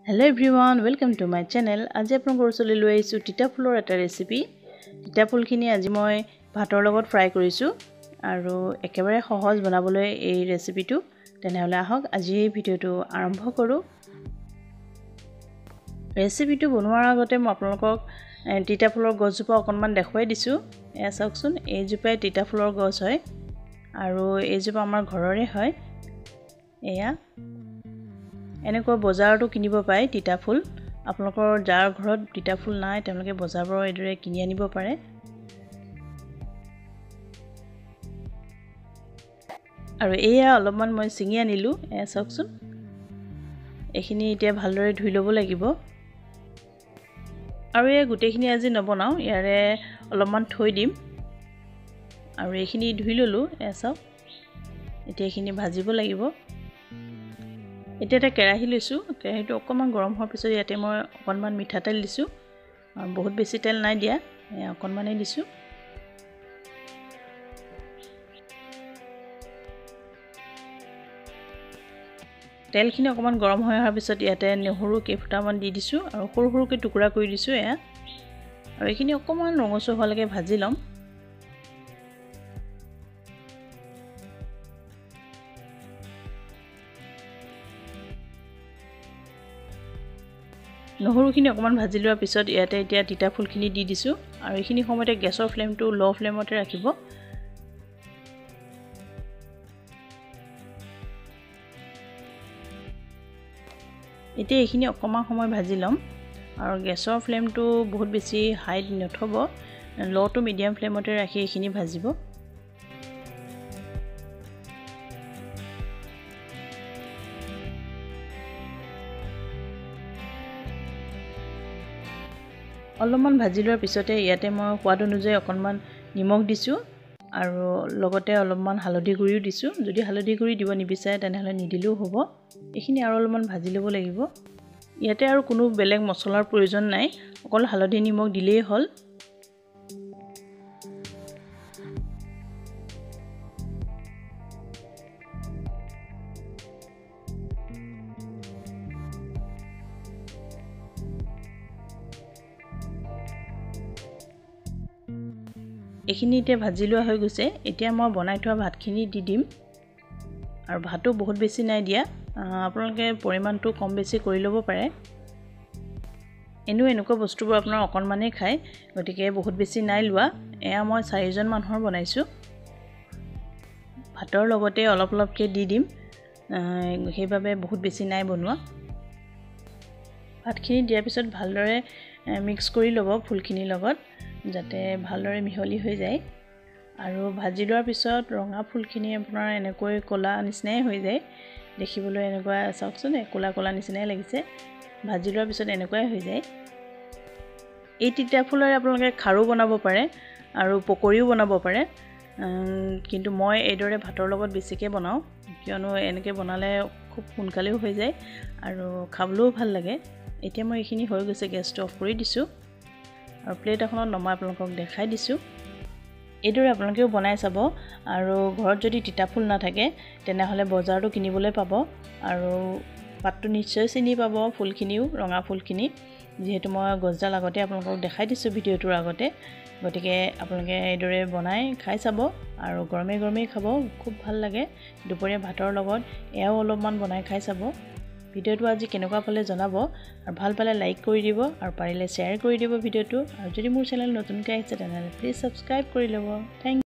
Hello everyone, welcome to my channel. আজি আপোনালোকৰ ওচৰলৈ লৈ আহিছো তিতা ফুলৰ এটা ৰেচিপি। তিতা ফুলখিনি আজি মই ভাতৰ লগত ফ্ৰাই কৰিছো আৰু একেবাৰে সহজ বনাবলৈ এই ৰেচিপিটো। তেনেহলে আহক আজি এই ভিডিওটো আৰম্ভ কৰো। ৰেচিপিটো বনোৱাৰ আগতে মই আপোনালোকক তিতা ফুলৰ গছজোপা অকনমান দেখুৱাই দিছো। এয়া চাওকচোন, এই জোপাই তিতা ফুলৰ গছ হয় আৰু এই জোপা আমাৰ ঘৰৰে হয়। এয়া এনেকৈ বজাৰতো কিনিব পায় তিতা ফুল। আপোনালোকৰ যাৰ ঘৰত তিতা ফুল নাই তেওঁলোকে বজাৰৰ পৰা এদৰে কিনি আনিব পাৰে। আৰু এয়া অলপমান মই চিঙি আনিলো। এয়া চাওকচোন, এইখিনি এতিয়া ভালদৰে ধুই ল'ব লাগিব। আৰু এই গোটেইখিনি আজি নবনাও, ইয়াৰে অলপমান থৈ দিম। আৰু এইখিনি ধুই ললো। এয়া চাওক, এতিয়া এইখিনি ভাজিব লাগিব। এতিয়া এটা কেৰাহী লৈছো। কেৰাহীটো অকমান গৰম হোৱাৰ পিছত ইয়াতে মই অকনমান মিঠাতেল দিছো। বহুত বেছি তেল নাই দিয়া, অকনমানই দিছো। তেলখিনি অকমান গৰম হৈ অহাৰ পিছত ইয়াতে নহৰু কেইফুটামান দি দিছো আৰু সৰু সৰুকৈ টুকুৰা কৰি দিছো। এয়া আৰু এইখিনি অকমান ৰঙচুৱা হোৱালৈকে ভাজি লম। নহৰুখিনি অকমান ভাজি লোৱাৰ পিছত ইয়াতে এতিয়া তিতা ফুলখিনি দি দিছো আৰু এইখিনি সময়তে গেছৰ ফ্লেমটো লো ফ্লেমতে ৰাখিব। এতিয়া এইখিনি অকমান সময় ভাজি লম আৰু গেছৰ ফ্লেমটো বহুত বেছি হাই নথব, লো টু মিডিয়াম ফ্লেমতে ৰাখি এইখিনি ভাজিব। অলপমান ভাজি লোৱাৰ পিছতে ইয়াতে মই সোৱাদ অনুযায়ী অকনমান নিমখ দিছো আৰু লগতে অলপমান হালধি গুড়িও দিছো। যদি হালধি গুড়ি দিব নিবিচাৰে তেনেহলে নিদিলেও হ'ব। এইখিনি আৰু অলপমান ভাজি ল'ব লাগিব। ইয়াতে আৰু কোনো বেলেগ মছলাৰ প্ৰয়োজন নাই, অকল হালধি নিমখ দিলেই হ'ল। এইখিনি এতিয়া ভাজি লোৱা হৈ গৈছে। এতিয়া মই বনাই থোৱা ভাতখিনি দি দিম। আৰু ভাতো বহুত বেছি নাই দিয়া, আপোনালোকে পৰিমাণটো কম বেছি কৰি ল'ব পাৰে। এনেকুৱা বস্তুবোৰ আপোনাৰ অকনমানেই খায়, গতিকে বহুত বেছি নাই লোৱা। এয়া মই 4জন মানুহৰ বনাইছো। ভাতৰ লগতে অলপ অলপকৈ দি দিম, সেইবাবে বহুত বেছি নাই বনোৱা। ভাতখিনি দিয়াৰ পিছত ভালদৰে মিক্স কৰি ল'ব ফুলখিনিৰ লগত, যাতে ভালদৰে মিহলি হৈ যায়। আৰু ভাজি লোৱাৰ পিছত ৰঙা ফুলখিনি আপোনাৰ এনেকৈ ক'লা নিচিনাই হৈ যায় দেখিবলৈ। এনেকুৱা চাওকচোন, ক'লা ক'লা নিচিনাই লাগিছে। ভাজি লোৱাৰ পিছত এনেকুৱাই হৈ যায়। এই তিতা ফুলৰে আপোনালোকে খাৰো বনাব পাৰে আৰু পকৰীও বনাব পাৰে, কিন্তু মই এইদৰে ভাতৰ লগত বেছিকৈ বনাওঁ, কিয়নো এনেকৈ বনালে খুব সোনকালেও হৈ যায় আৰু খাবলৈও ভাল লাগে। এতিয়া মই এইখিনি হৈ গৈছে, গেছটো অফ কৰি দিছোঁ আৰু প্লেট এখনত নমাই আপোনালোকক দেখাই দিছোঁ। এইদৰে আপোনালোকেও বনাই চাব। আৰু ঘৰত যদি তিতা ফুল নাথাকে তেনেহলে বজাৰতো কিনিবলৈ পাব আৰু পাতটো নিশ্চয় চিনি পাব, ফুলখিনিও ৰঙা ফুলখিনি, যিহেতু মই গছডাল আগতে আপোনালোকক দেখাই দিছোঁ ভিডিঅ'টোৰ আগতে। গতিকে আপোনালোকে এইদৰে বনাই খাই চাব আৰু গৰমে গৰমেই খাব, খুব ভাল লাগে দুপৰীয়া ভাতৰ লগত। এয়াও অলপমান বনাই খাই চাব। ভিডিঅ'টো আজি কেনেকুৱা পালে জনাব আৰু ভাল পালে লাইক কৰি দিব আৰু পাৰিলে শ্বেয়াৰ কৰি দিব ভিডিঅ'টো। আৰু যদি মোৰ চেনেল নতুনকৈ আহিছে তেনেহলে প্লিজ ছাবস্ক্ৰাইব কৰি ল'ব। Thank U.